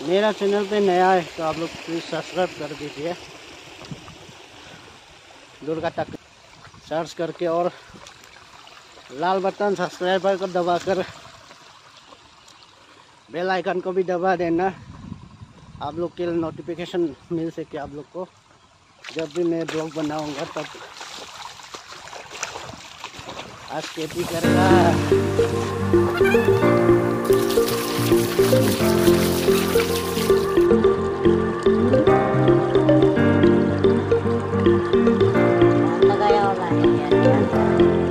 मेरा चैनल पे नया है तो आप लोग प्लीज़ सब्सक्राइब कर दीजिए। दुर्गा तक सर्च करके और लाल बटन सब्सक्राइबर को दबाकर बेल आइकन को भी दबा देना। आप लोग के नोटिफिकेशन मिल सके आप लोग को जब भी मैं ब्लॉग बनाऊंगा तब। आज खेती करेगा। लगाया वाला है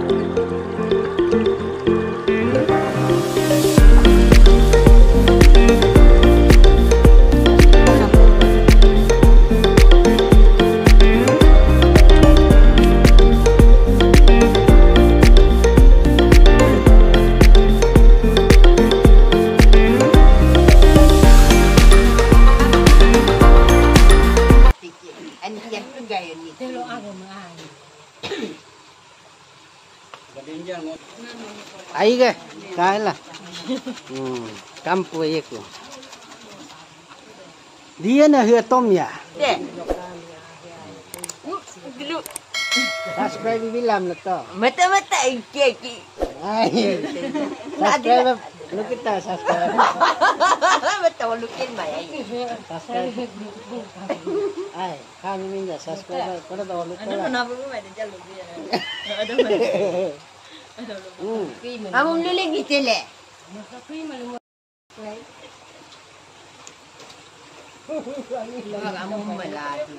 आई गए काय ला कम पुए को dia na hua tom ya subscribe bilam la to mata iki subscribe lu kita subscribe betul lukin mai subscribe ai kami minta subscribe pada tahu lu ada kenapa lu ada jalur dia ada kamu lele gitu le kamu melaju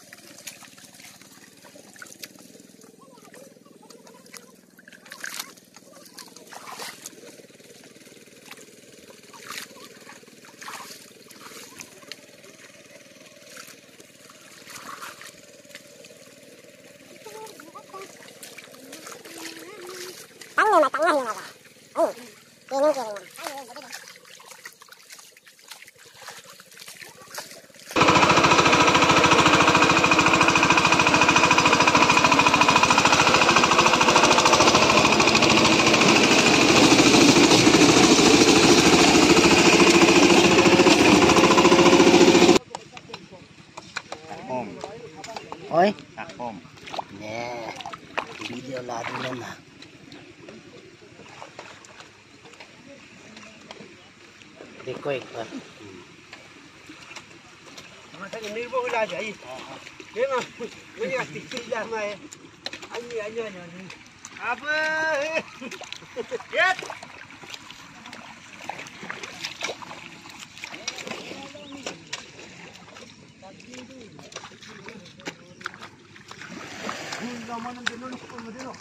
oi takom ne video la dulu na देखो एक बार masa ini bawa lah jadi, memang ini asli cerita mai, ani apa, lihat. Zaman dulu dulu.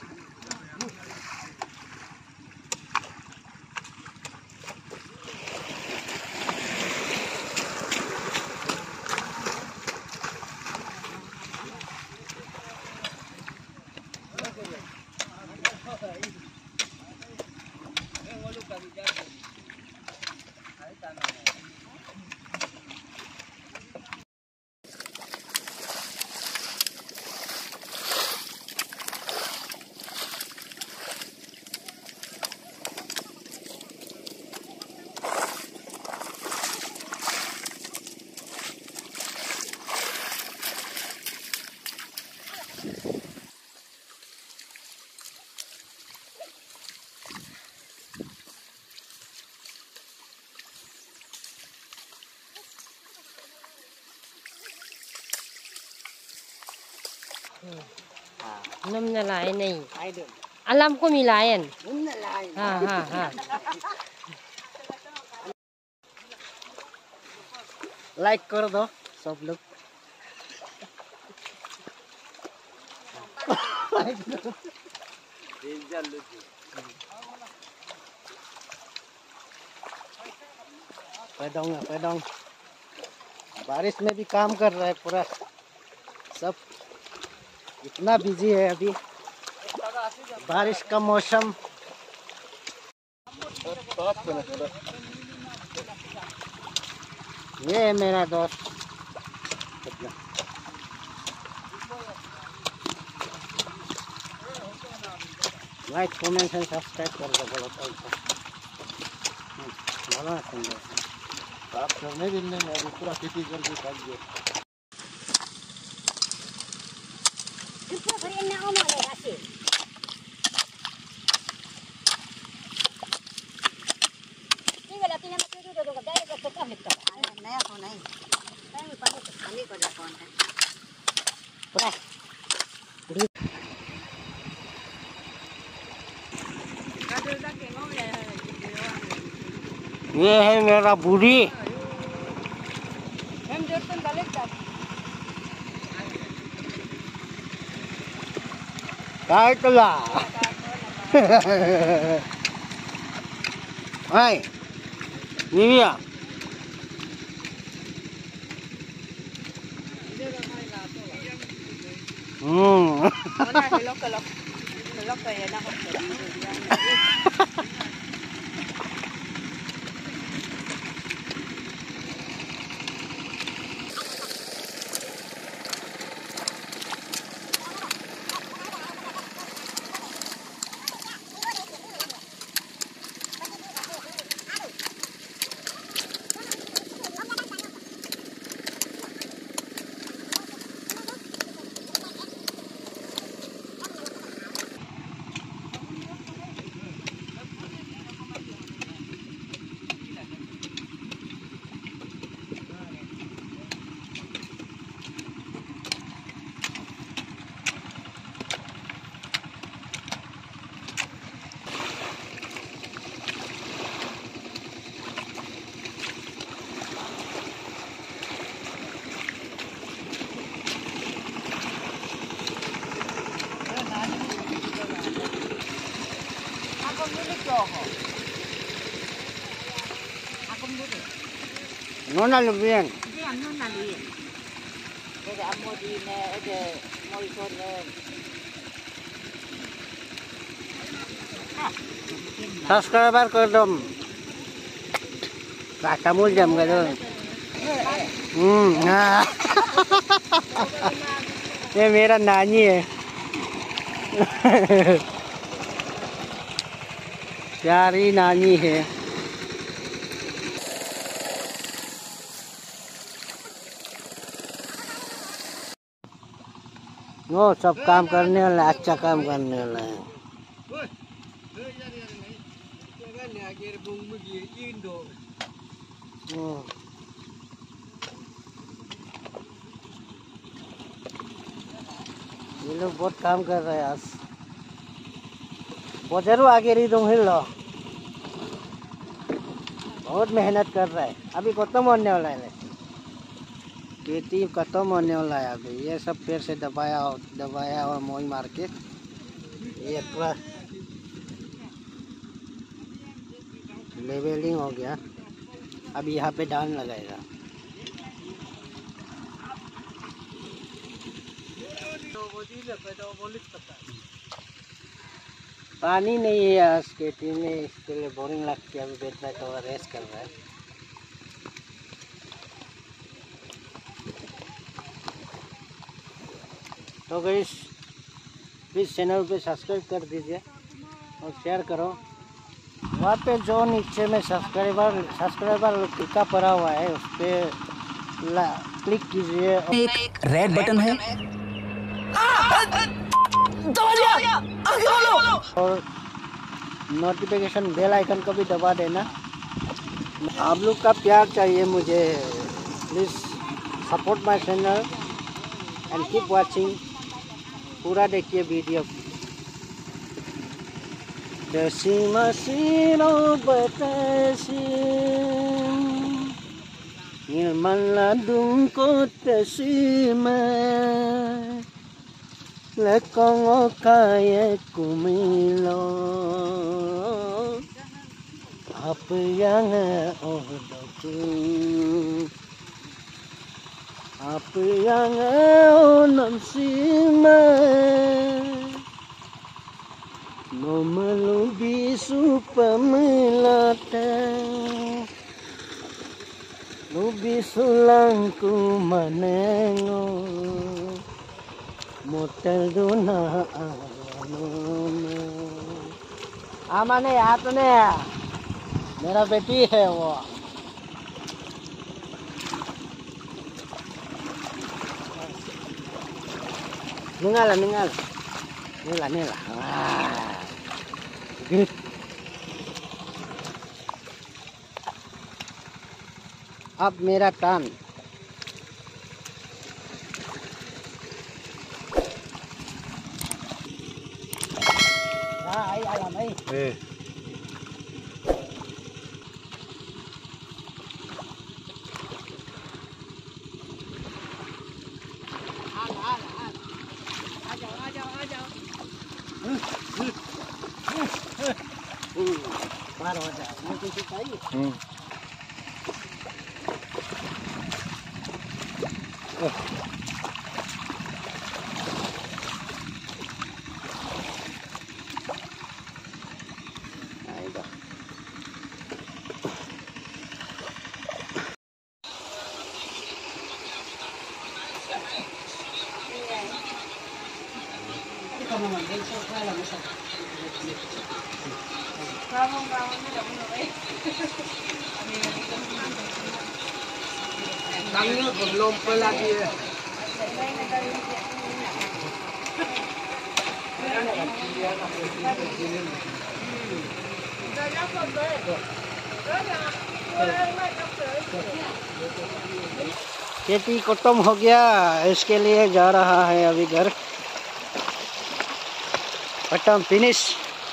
nôm na lại này alam ko mi layan ha like कर दो सब लोग पैदोंग बारिश में भी काम कर रहा है पूरा सब इतना बिजी है अभी बारिश का मौसम ये है मेरा दोस्त लाइक कमेंट एंड सब्सक्राइब कर दो बोलो तो बोलो ना आप करने भी नहीं अभी पूरा खेती करके खा गए। ये है मेरा बूढ़ी। काय तुला हाय निविया Nona lubian. Subscriber कर दो। Kata muljam कर दो। हाँ। ये मेरा नानी है। प्यारी नानी है। वो सब काम करने वाला अच्छा काम करने वाला है। ये लोग बहुत काम कर रहे हैं आज। पोजरू आगे रही तुम हिल लो। बहुत मेहनत कर रहा है। अभी खत्म होने वाला है। खेती खत्म होने वाला है अभी। ये सब फिर से दबाया और मोई मार के ये पूरा लेवलिंग हो गया। अभी यहाँ पे धान लगाएगा। पानी नहीं है आज खेती में, इसके लिए बोरिंग लग के अभी बैठ रहा है, थोड़ा रेस्ट कर रहा है। तो गाइस प्लीज़ चैनल पे सब्सक्राइब कर दीजिए और शेयर करो। वहाँ पे जो नीचे में सब्सक्राइबर टिका पड़ा हुआ है उस पर क्लिक कीजिए। एक रेड बटन है और नोटिफिकेशन बेल आइकन को भी दबा देना। आप लोग का प्यार चाहिए मुझे। Please support my channel and keep watching. पूरा देखिए video. Desi masino batasi Ilman ladung ko tesima Lekong o kaya kumilo Apa yang odoku Apa yang onansima No melubi supamelata Lubi sulangku manengo Motel duna anoma आमा ने हाथ ने मेरा बेटी है वो। Nungala. Nila. Good. अब मेरा टर्न। पार हो जाए, मैं कुछ चाहिए। आएगा। Tangannya belum lagi ya. खेती खत्म हो गया, इसके लिए जा रहा है अभी घर। खत्म, फिनिश।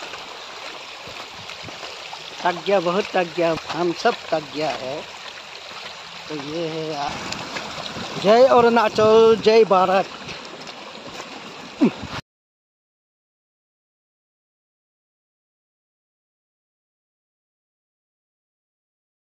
थक गया, बहुत थक गया, हम सब थक गया है। तो ये है, जय अरुणाचल, जय भारत।